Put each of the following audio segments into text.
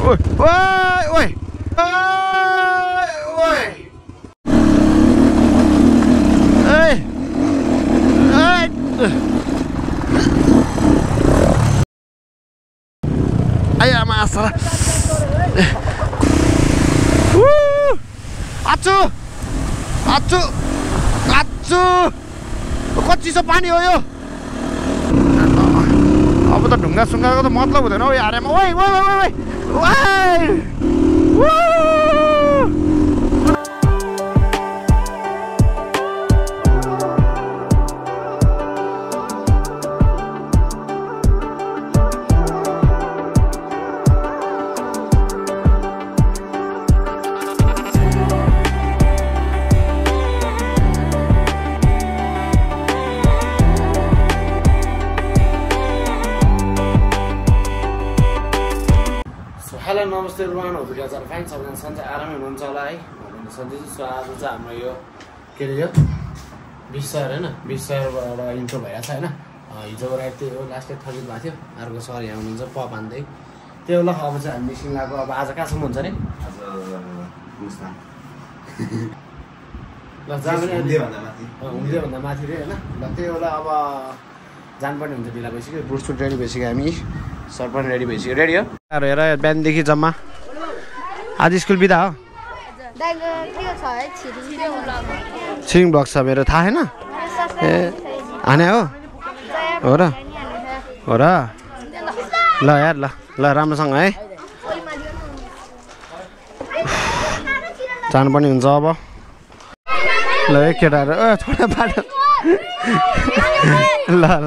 ओइ ओइ ओइ आया मासरा आचु आचु आचु कति चिसो पानी हो यो अब त ढुङ्गा सुङ्गाको त मतलब हुँदैन हौ यारमा ओइ ओइ ओइ ओइ हेलो नमस्ते everyone, hope you guys are fine. सबैजना सन्चै आरामै हुनुहुन्छ होला है भन्ने सन्चै छु। आज चाहिँ हाम्रो यो के अरे यो 20 सय हैन 20 सयबाट इन्ट्रो भइरहेछ हैन। हिजोको रात त्यो लास्ट टाइम थकित भएको थियो। अर्को सर यहाँ हुनुहुन्छ पप हान्दै त्यो ल। अब चाहिँ हामी मिसिङ लागो। अब आज कहाँसम्म हुन्छ नि आज मुस्ताङ ल जाने हुँदै भन्दा माथि रे हैन। ल त्यो होला अब जानुपर्ने हुन्छ। ढिला भइसक्यो। बुट सुट रेडी भइसक्यो। हामी सर पनि रेडी भइसक्यो। रेडी हो हेर बिहानदेखि जम्मा आज स्कुल बिदा हो। छिरिङ ब्लग छ मेरो थाहा छैन। ए हाने हो र हो र ल यार ल ल राम्रोसँग है जानुपर्ने हुन्छ अब। ल है केटाहरू थोडा बाटो ल ल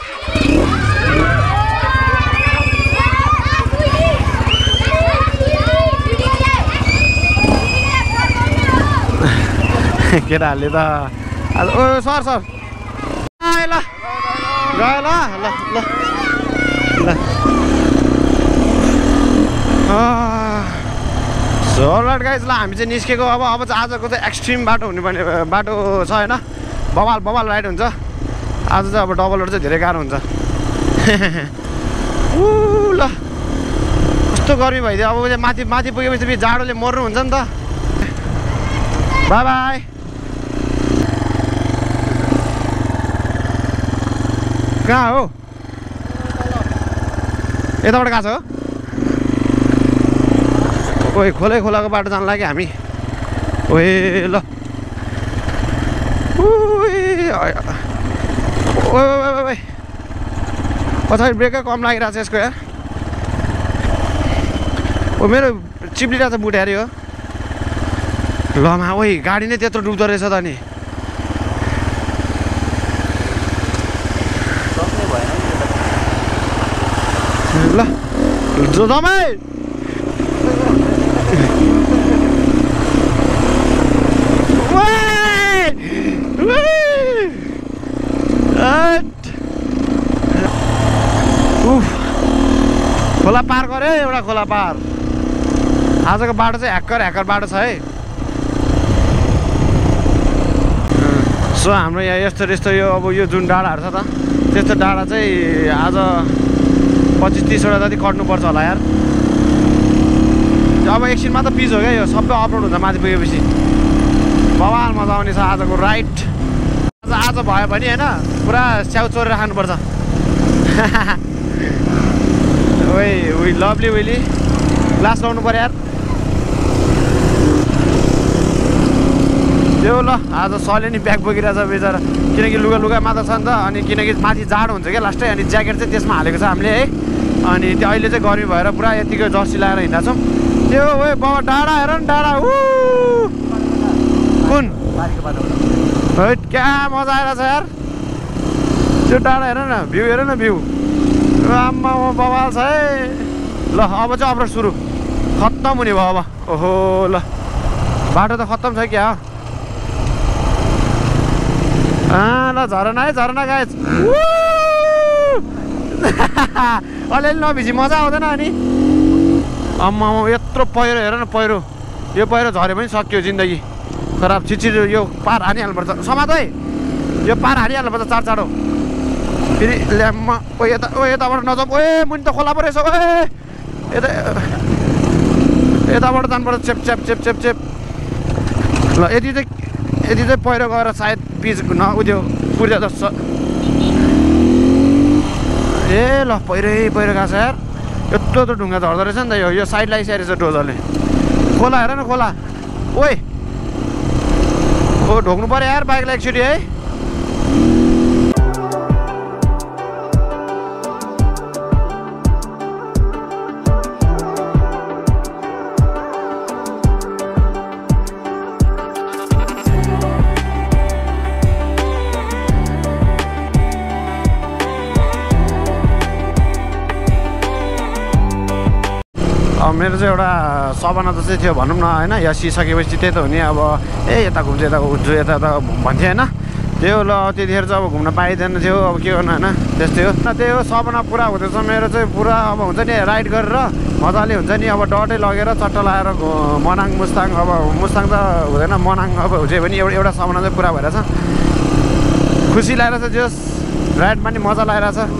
केटाहरूले त ओ सर सर ल गयो ल ल ल ल राइट गाइज। ल हामी चाहिँ निस्केको अब चाहिँ आजको चाहिँ एक्सट्रिम बाटो हुनुपर्ने बाटो छ होइन। बवाल राइड हुन्छ आज चाहिँ। अब डबलहरू चाहिँ धेरै गाह्रो हुन्छ। ल कस्तो गर्मी भइदियो। अब चाहिँ माथि पुगेपछि फेरि जाडोले मर्नु हुन्छ नि त। Bye bye. कहाँ हो यताबाट गएको छ हो। ओइ खोलाको बाटो जान लाग्यो हामी। ओए ल ओइ पछाडि ब्रेकै कम लागिरहेको छ यसको यार। ओ मेरो चिप्लिरहेको छ बुट यार यो। लमा ओइ गाडी नै त्यत्रो डुब्दो रहेछ त नि। ल जमाइ खोला पार गरे एउटा खोला पार। आजको बाटो चाहिँ ह्याक्कर बाटो छ है। सो हाम्रो यहाँ यस्तो यो अब यो जुन डाँडाहरू छ त त्यस्तो डाँडा चाहिँ आज 25-30 वटा जति कट्नुपर्छ होला यार। अब एकछिनमा त पिच हो क्या यो। सबै अपलोड हुन्छ माथि पुगेपछि। बवाल मजा आउने छ आजको राइड। आज भयो भने होइन पुरा स्याउ चोरेर खानुपर्छ। ओइ लभली वेली ग्लास लाउनु पर्यो यार। त्यो ल आज सरले नि ब्याग बोकिरहेछ बेचारा। किनकि लुगा मात्र छ नि त। अनि किनकि माथि जाडो हुन्छ क्या लास्टै। अनि ज्याकेट चाहिँ त्यसमा हालेको छ हामीले है। अनि त्यो अहिले चाहिँ गर्मी भएर पुरा यतिकै जर्सी लगाएर हिँडेको छौँ। त्यो ओए बाबा डाँडा हेर न डाँडा। कुन क्या मजा आइरहेछ यार। त्यो डाँडा हेर न भ्यू आम्मा बवाल छ है। ल अब चाहिँ अपलोड सुरु खत्तम हुने भयो अब। ओहो ल बाटो त खत्तम छ क्या। ल झरना है झरना गाइज। अलिअलि नभिजी मजा आउँदैन अनि। अम्मा यत्रो पहिरो हेर न पहिरो। यो पहिरो झऱ्यो पनि सक्यो जिन्दगी खराब। छिचिर यो पार हानिहाल्नुपर्छ। समात है यो पार हानिहाल्नुपर्छ चाँडो। फेरि ल्याम्मा ओ यताबाट नजाउँ। ओए मुनि त खोला पो रहेछ। ओए यता यताबाट जानुपर्छ चेप चेप चेप चेप चेप ल यति चाहिँ पहिरो गएर सायद पिच उयो पुर्जा जस्तो ए ल पहिरो गएको छ यार यत्रो त ढुङ्गा झर्दो रहेछ नि त यो साइड लागिसकेको रहेछ डोजरले खोला हेर न खोला ओइ ओ ढोक्नु पऱ्यो यार बाइकलाई एकचोटि है मेरो चाहिँ एउटा सपना त चाहिँ थियो भनौँ न होइन यहाँ सिसकेपछि त्यही त हो नि अब यता घुम्छु यता घुम्छु यता भन्थ्यो होइन त्यो ल त्यतिखेर चाहिँ अब घुम्न पाइँदैन थियो अब के गर्नु होइन त्यस्तै हो त्यही हो सपना पुरा हुँदैछ मेरो चाहिँ पुरा अब हुन्छ नि राइड गरेर मजाले हुन्छ नि अब डटै लगेर चट्ट लगाएर मनाङ मुस्ताङ अब मुस्ताङ त हुँदैन मनाङ अब हुन्छ भने एउटा सपना चाहिँ पुरा भइरहेछ खुसी लागेर छ जस राइडमा नि मजा लागेर छ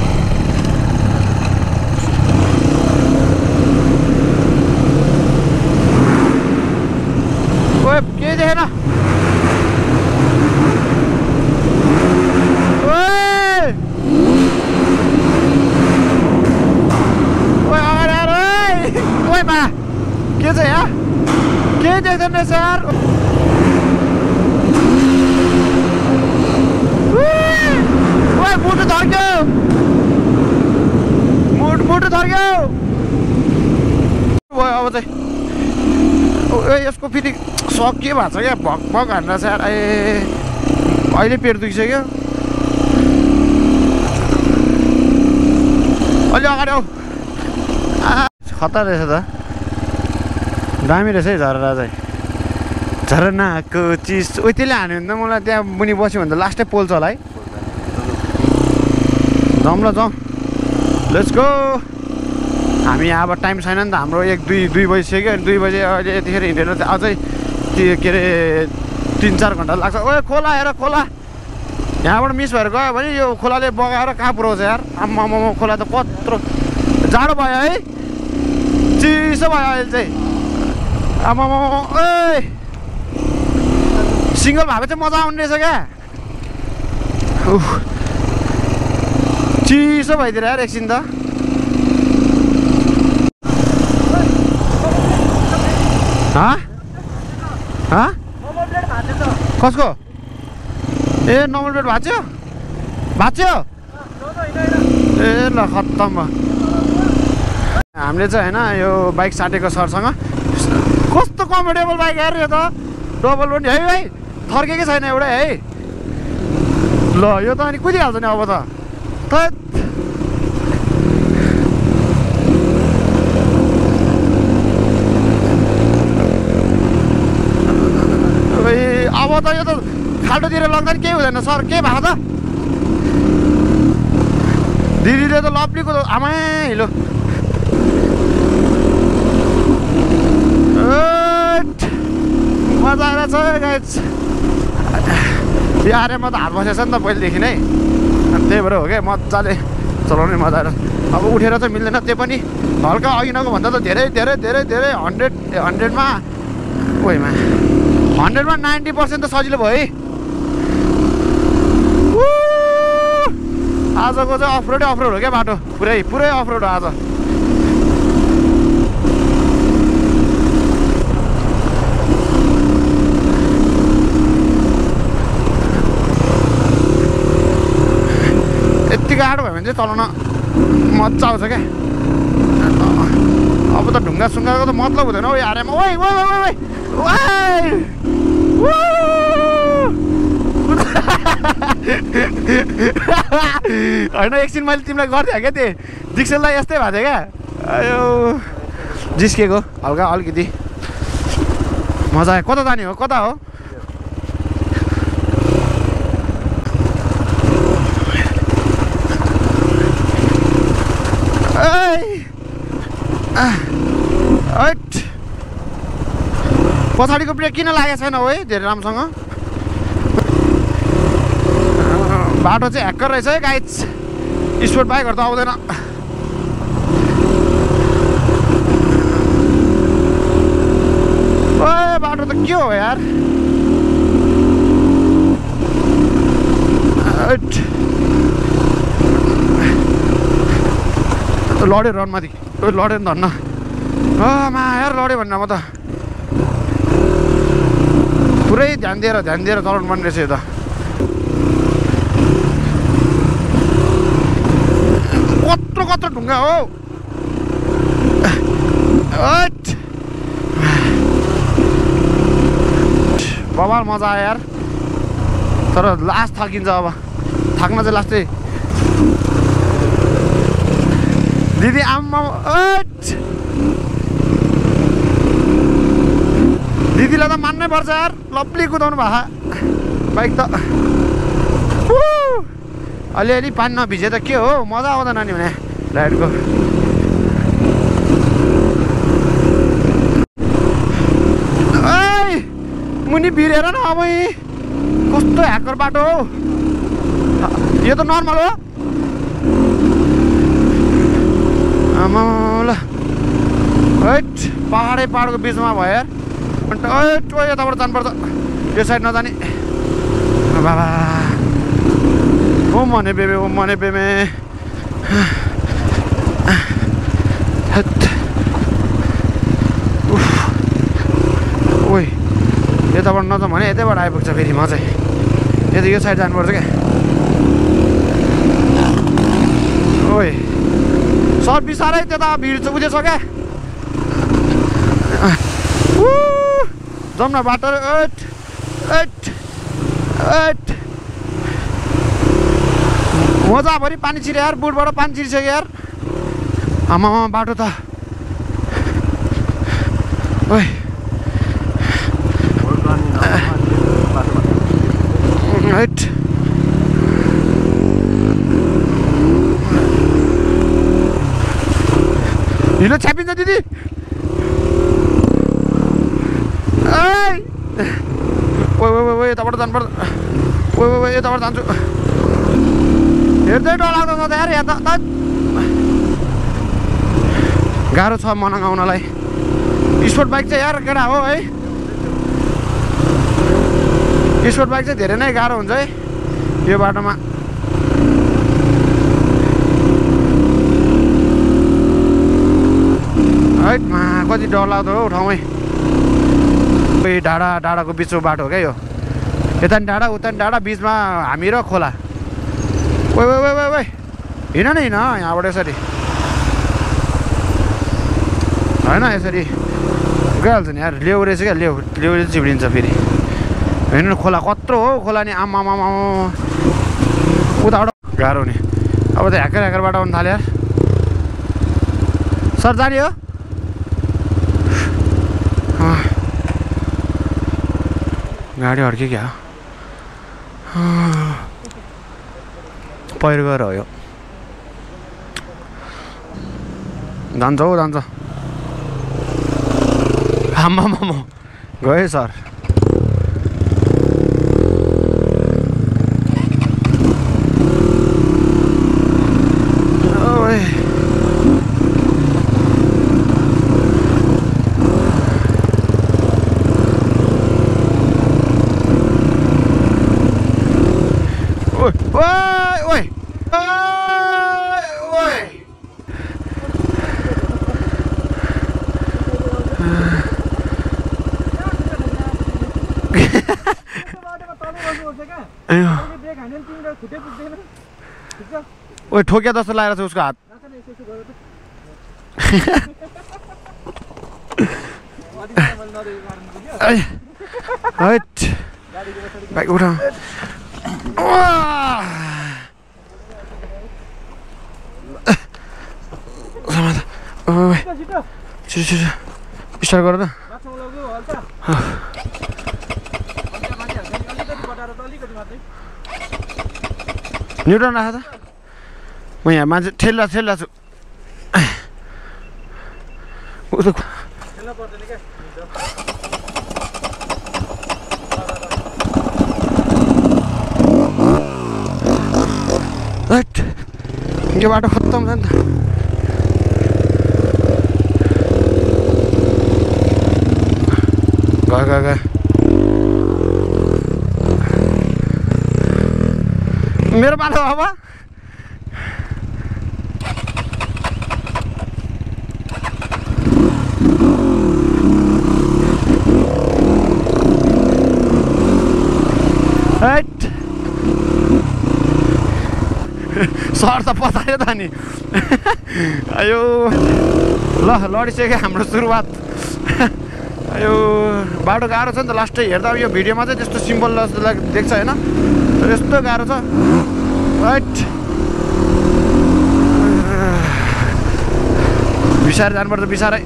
के देखेन ओए बा के चाहिँ यहाँ के देख्दैन रहेछ यार ओए मुटु थर्क्यो मुटु थर्क्यो अब चाहिँ यसको फेरि सक के भएको छ क्या भक भक हान्दा छ यार अहिले पेट दुखिसक्यो अलि अगाडि आऊ खतरा रहेछ त दामी रहेछ है झरना चाहिँ झरनाको चिज ओ त्यसले हान्यो भने त मलाई त्यहाँ मुनि बस्यो भने त लास्टै पोल्छ होला है जाउँ ल जाउँ लेट्स गो हामी अब टाइम छैन नि त हाम्रो 1-2 बजिसक्यो अनि 2 बजे अहिले यतिखेर हिँडेर अझै त्यो के अरे 3-4 घन्टा लाग्छ ओए खोला हेर खोला यहाँबाट मिस भएर गयो भने यो खोलाले बगाएर कहाँ पुऱ्याउँछ यार आम्मामा खोला त कत्रो जाडो भयो है चिसो भयो अहिले चाहिँ आम्मामा ए सिङ्गल भएको चाहिँ मजा आउने रहेछ क्या चिसो भइदिएर यार एकछिन त कसको ए नम्बर प्लेट भाँच्यो ए ल खत्तम भयो हामीले चाहिँ होइन यो बाइक साटेको सरसँग कस्तो कम्फर्टेबल बाइक यार यो त डबल पनि है भाइ थर्केकै छैन एउटै है ल यो त अनि कुदिहाल्छ नि अब त अब त यो त खाल्टोतिर लग्दा नि केही हुँदैन सर के भएको त दिदीले त लप्लीको त आमै हिलो मजा आएर छ गाइस यो आर्यमा त हात बसेछ नि त पहिलेदेखि नै अनि त्यही भएर हो क्या मजाले चलाउने मजा आएर अब उठेर चाहिँ मिल्दैन त्यो पनि हल्का अघिनको भन्दा त धेरै धेरै धेरै धेरै 100मा ओइमा 100मा 90% त सजिलो भयो है आजको चाहिँ अफरोडै अफरोड हो क्या बाटो पुरै अफरोड हो आज यति गाह्रो भयो भने चाहिँ चलाउन मजा आउँछ क्या अब त ढुङ्गा सुङ्गाको त मतलब हुँदैन हौ यारमा ओइ होइन एकछिन मैले तिमीलाई गर्थेँ क्या त्यही डिक्सेललाई यस्तै भएको थियो क्या अयो जिस्केको हल्का अलिकति मजा आयो कता जाने हो कता हो पछाडिको ब्रेक किन लागेको छैन हो है धेरै राम्रोसँग बाटो चाहिँ ह्याक्कर रहेछ है गाइज स्पोर्ट बाइकहरू त आउँदैन के हो यार लड्यो रनमाथि लड्यो नि धन्न मा यार लड्यो भनेर म त पुरै ध्यान दिएर चलाउनु पर्ने रहेछ यो त कत्रो ढुङ्गा हो बबाल मजा आयो यार तर लास्ट थाकिन्छ अब थाक्न चाहिँ लास्टै दिदी आम्मा दिदीलाई त मान्नै पर्छ यार लभली कुदाउनु भएको बाइक त अलिअलि पानी नभिजे त के हो मजा आउँदैन नि भने राइडको मुनि बिरेर न अब कस्तो ह्याकर बाटो हो यो त नर्मल हो आमा ल पहाडको बिचमा भयो यार यताबाट जानुपर्छ यो साइड नजाने बाबा ओम भने बेमे ओइ यताबाट नजाउँ भने यतैबाट आइपुग्छ फेरि म चाहिँ यता यो साइड जानुपर्छ क्या ओइ सर बिसारै त्यता भिड चाहिँ बुझेछ क्या जाउँ न बाटो मजाभरि पानी छिर्यो यार बुटबाट पानी छिरिसक्यो यार आमा बाटो त ओइ हिलो छ्यापिन्छ दिदी ओइ यताबाट जानुपर्छ ओइ यताबाट जान्छु हेर्दै डरलाग्दो छ त यार यहाँ त गाह्रो छ मनाङ आउनलाई स्पोर्ट बाइक चाहिँ यार केटा हो है स्पोर्ट बाइक चाहिँ धेरै नै गाह्रो हुन्छ है यो बाटोमा है कति डरलाग्दो हो ठाउँमै डाँडाको बिचको बाटो हो क्या यो यता नि डाँडा उता नि डाँडा बिचमा हामी र खोला ओइ हिँड न यहाँबाट यसरी होइन यसरी गइहाल्छ नि यार लेउ रहेछ क्या लेउ चिप्लिन्छ फेरि हेर्नु न खोला कत्रो हो खोला नि आमा उताबाट गाह्रो नि अब त ह्याकरबाट आउनु थाल्यो यार सर जाने हो गाडी अड्क्यो क्या पहिरो गएर हो यो जान्छ आम्मा गयो सर ओइ ठोक्या जस्तो लागेर छ उसको हात बाइक उठा स्टार्ट गर त न्युट्रन राख त म यहाँ मान्छे ठेल्ला छु यो बाटो खत्तम छ नि त गयो मेरो पालो अब सर त पतायो त नि अयो ल लडिसक्यो हाम्रो सुरुवात यो बाटो गाह्रो छ नि त लास्टै हेर्दा यो भिडियोमा चाहिँ त्यस्तो सिम्पल जस्तो देख्छ होइन तर यस्तो गाह्रो छ राइट बिसाएर जानुपर्छ बिसारै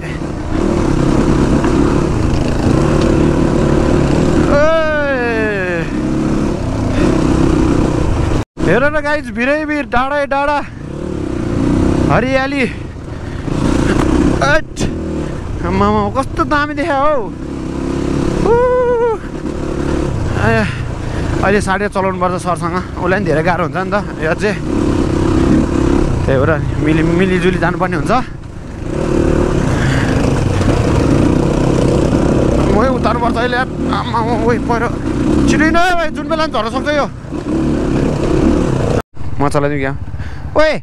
हेर न गाइज भिरैभिर डाँडै डाँडा हरियाली मामा कस्तो दामी देखा हौ अहिले साढे चलाउनु पर्छ सरसँग उसलाई पनि धेरै गाह्रो हुन्छ नि त यो चाहिँ त्यही भएर मिलिजुली जानुपर्ने हुन्छ मै उतार्नुपर्छ अहिले आमा ओइ पहिरो छिटै न भाइ जुन बेला पनि झर्न सक्छ यो म चलाइदिउँ क्या ओए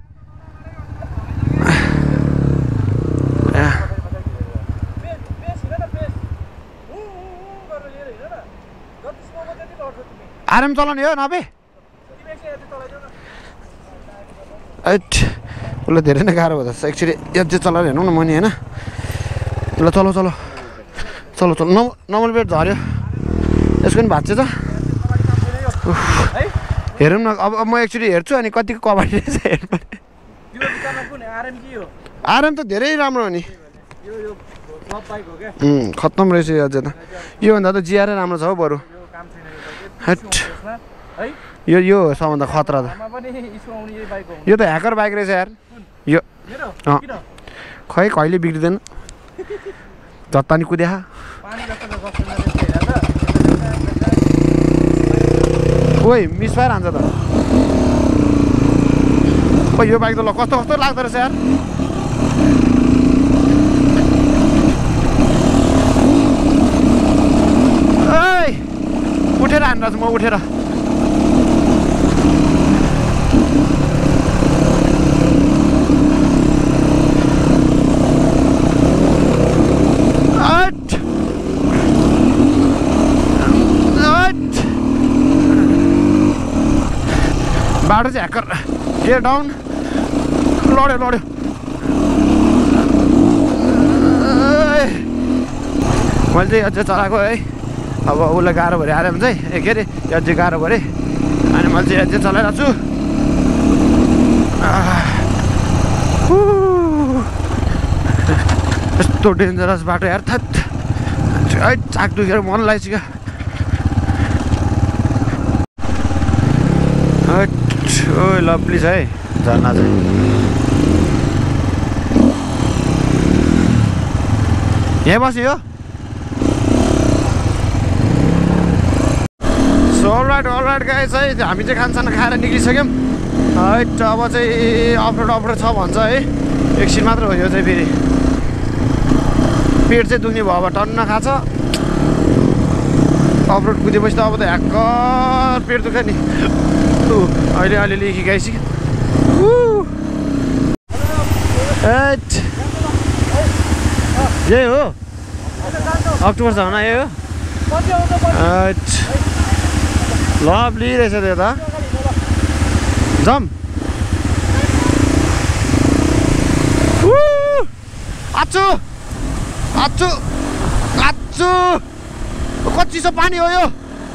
आराम चलाउने हो नबे उसलाई धेरै नै गाह्रो हुँदैछ एक्चुअली यो चाहिँ चलाएर हेर्नु न मनी होइन ल चलो चलो चलो चलो नर्मल बेड झऱ्यो यसको पनि भाँच्यो त हेरौँ न अब म एक्चुअली हेर्छु अनि कतिको कभार रहेछ हेर्नु आराम त धेरै राम्रो हो नि खत्तम रहेछ यो अझै त योभन्दा त जिआरै राम्रो छ हौ बरु यो सबभन्दा खतरा त यो त ह्याकर बाइक रहेछ यार यो खै कहिले बिग्रिँदैन जत्ता नि कुद्या ओइ मिस भएर हान्छ त ओ यो बाइक त ल कस्तो कस्तो लाग्दो रहेछ यार ओइ उठेर हान्दा म उठेर बाटो चाहिँ ह्याकर गियर डाउन लड्यो लड्यो मैले चाहिँ अझै चलाएको है अब उसलाई गाह्रो भरे आराम चाहिँ के अरे अझै गाह्रो भरे अनि मैले चाहिँ अझै चलाइरहेको छु यस्तो डेन्जरस बाटो यार थत चाक दुखेर मन लाग्छ ओ लभली छ है झर्ना चाहिँ यहीँ बस्यो यो सो अलराइट गाइस है हामी चाहिँ खानसाना खाएर निक्लिसक्यौँ है अब चाहिँ अफरोड छ भन्छ है एकछिन मात्र हो यो चाहिँ फेरि पेट चाहिँ दुख्ने भयो अब टन्न खान्छ अफरोड कुदेपछि त अब त ह्याक्कर पेट दुख्छ नि अहिले अलिअलि खिकाइसक्यो यही हो अक्टोबर छ भने यही हो लभली रहेछ त्यो त जम आच्छु आच्छु आच्छु कति चिसो पानी हो यो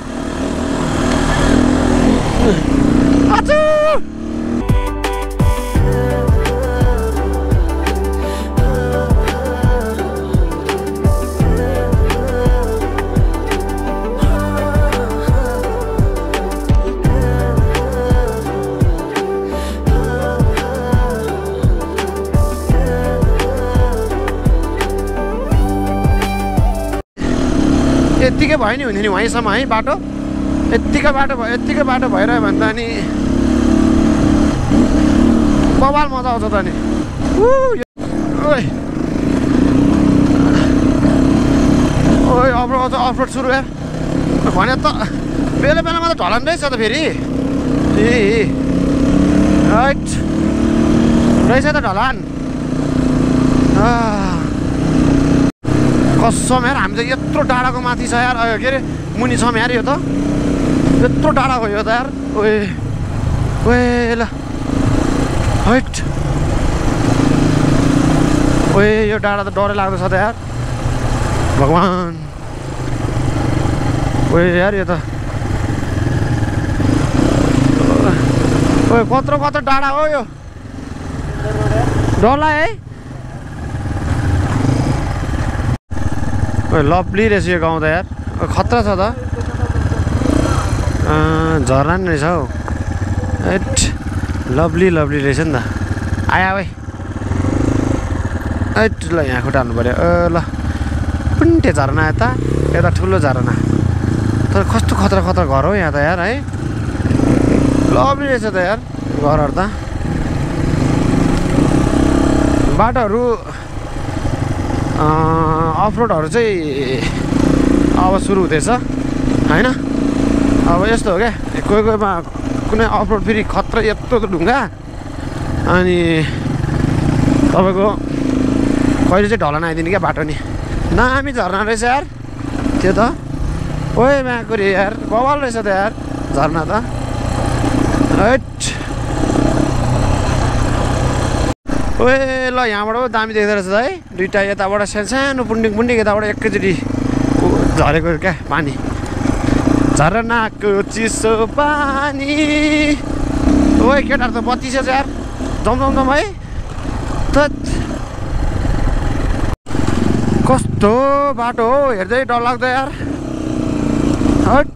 आच्छु यत्तिकै भयो नि हुने नि वहीँसम्म है बाटो यत्तिकै बाटो भइरह्यो भने त अनि बबाल मजा आउँछ त नि ओइ अफरोड सुरु यार भने त बेला बेलामा त ढलान रहेछ त फेरि ए रहेछ त ढलान कसम यार हामी चाहिँ यत्रो डाँडाको माथि छ यार के अरे मुनि छौँ यार यो त यत्रो डाँडा भयो त यार ओए ओए ल हैट ओए यो डाँडा त डरै लाग्दो छ त यार भगवान् ओए यार यो त ओए कत्रो कत्रो डाँडा हो यो डर लाग्यो है ओए लभली रहेछ यो गाउँ त यार खतरा छ त झर्ना नि रहेछ हौ एट लभली लभली रहेछ नि त आया भाइ एट ल यहाँ खुट्टा हाल्नु पऱ्यो ल कुन्टे झरना यता ठुलो झरना तर कस्तो खतरा खतरा घर हो यहाँ त यार है लभली रहेछ त यार घरहरू त बाटोहरू अफरोडहरू चाहिँ अब सुरु हुँदैछ होइन अब यस्तो हो क्या कोही कोहीमा कुनै अफरोड फेरि खतरा यत्रो ढुङ्गा अनि तपाईँको कहिले चाहिँ ढलन आइदिने क्या बाटो नि दामी झर्ना रहेछ यार त्यो त ओए माकुरी यार बवाल रहेछ त यार झर्ना त हैट ओए ल यहाँबाट दामी देख्दो रहेछ है दुइटा यताबाट सानो पुण्डिक यताबाट एकैचोटि झरेको क्या पानी झरनाको चिसो पानी ओए केटाहरू त बत्ती छ यार जम है त कस्तो बाटो हो हेर्दै डरलाग्दो यार हट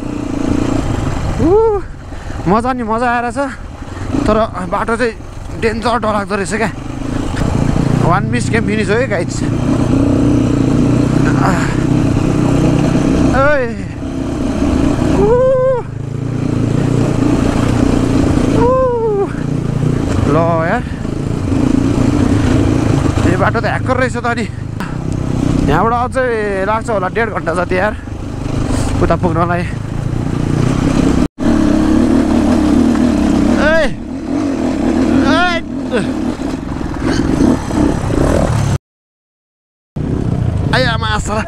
मजा नि मजा आएर छ तर बाटो चाहिँ डेन्जर डरलाग्दो रहेछ क्या 1 मिस गेम फिनिस हो है गाइज ओए ल यार यो बाटो त ह्याक्कर रहेछ त अनि यहाँबाट अझै लाग्छ होला 1.5 घन्टा जति यार उता पुग्नलाई आया मासला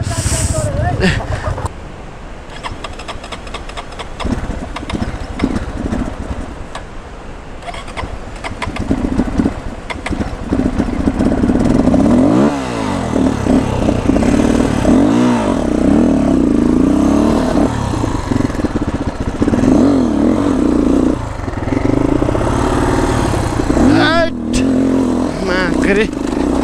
माकरी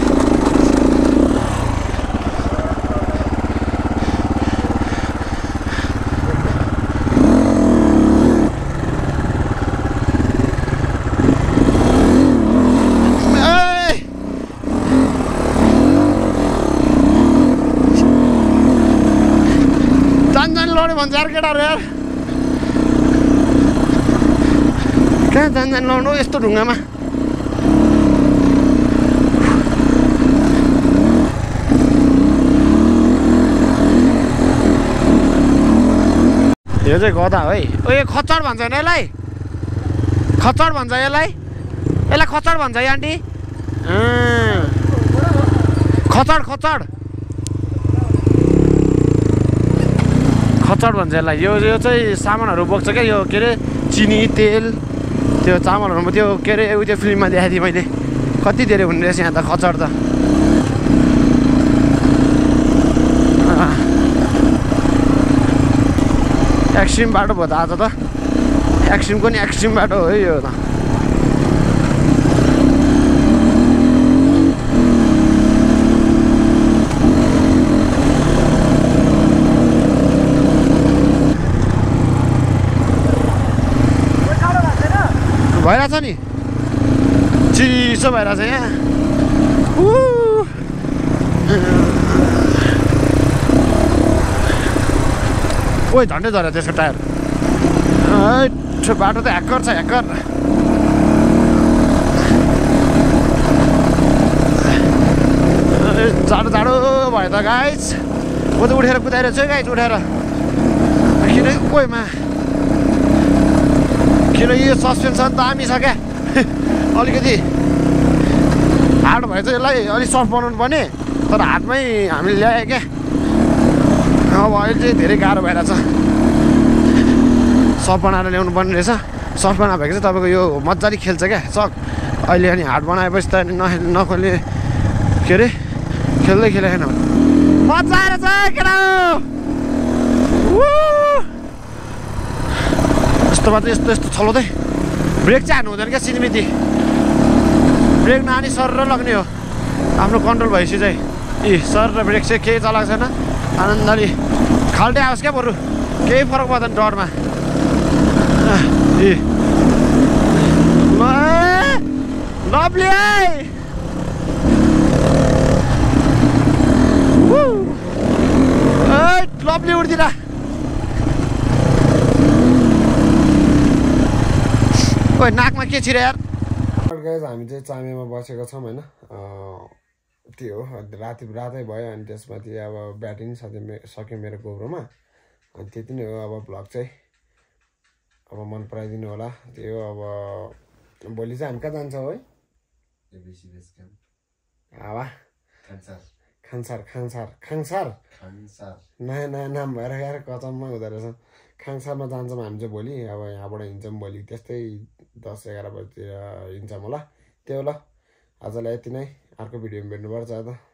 भन्छ यार केटाहरू यार कहाँ जान लाउनु यस्तो ढुङ्गामा यो चाहिँ गधा है ओ यो खच्चड भन्छ नि यसलाई खच्चड भन्छ यसलाई खच्चड भन्छ है आन्टी खच्चड खच्चड खच्चड भन्छ यसलाई यो चाहिँ सामानहरू बोक्छ क्या यो के अरे चिनी तेल त्यो चामलहरूमा त्यो के अरे त्यो फिल्ममा देखाएको थिएँ मैले कति धेरै हुने रहेछ यहाँ त खच्चड त एक्सट्रिम बाटो भयो त आज त एक्सट्रिमको नि एक्सट्रिम बाटो हो है यो त भइरहेछ नि चिसो भइरहेछ यहाँ ओइ झन्डै झऱ्यो त्यसको टायर बाटो त ह्याक्कर छ ह्याक्कर जाडो जाडो भयो त गाइज म त उठेर कुदाइरहेको छु है गाइज उठेर किन ओइमा किन यो सस्पेन्सन दामी छ क्या अलिकति हार्ड भएछ यसलाई अलिक सफ्ट बनाउनु पर्ने तर हातमै हामीले ल्यायो क्या अब अहिले चाहिँ धेरै गाह्रो भइरहेछ सफ्ट बनाएर ल्याउनु पर्ने रहेछ सफ्ट बनाएको चाहिँ तपाईँको यो मजाले खेल्छ क्या सक अहिले अनि हार्ड बनाएपछि त नखोल्ने के अरे खेल्दै खेलेन मजा आएर छ केटा यस्तो मात्रै यस्तो यस्तो छलाउँदै ब्रेक चाहिँ हान्नु हुँदैन क्या सिनिमिति ब्रेक नहानी सर र लग्ने हो आफ्नो कन्ट्रोल भएपछि चाहिँ सर र ब्रेक चाहिँ केही चलाएको छैन आनन्दले खाल्टे आओस् क्या बरु केही फरक पर्दैन डरमा लभली लभली उड्दिन ओइ नाकमा के छिरे यार हामी चाहिँ चामेमा बसेको छौँ होइन त्यो हो रातै भयो अनि त्यसमाथि अब ब्याट्री सक्यो मेरो गोब्रोमा अनि त्यति नै हो अब भ्लग चाहिँ अब मन पराइदिनु होला त्यो अब भोलि चाहिँ हामी कहाँ जान्छौँ है हावा खाङसार नयाँ नयाँ नाम भएर यार कचममा हुँदो रहेछ खाङसारमा जान्छौँ हामी चाहिँ भोलि अब यहाँबाट हिँड्छौँ भोलि त्यस्तै 10-11 बजीतिर हिँड्छौँ होला त्यो ल आजलाई यति नै अर्को भिडियोमा भेट्नुपर्छ त